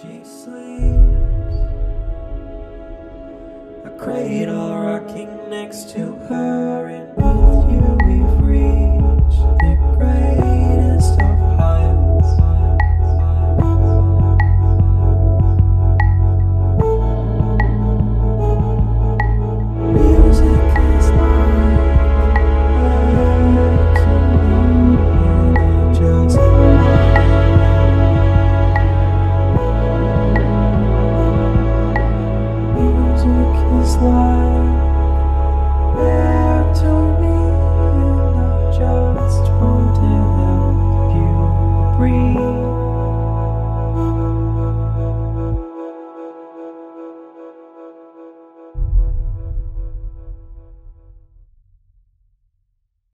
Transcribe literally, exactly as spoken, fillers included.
she sleeps, a cradle rocking next to her in both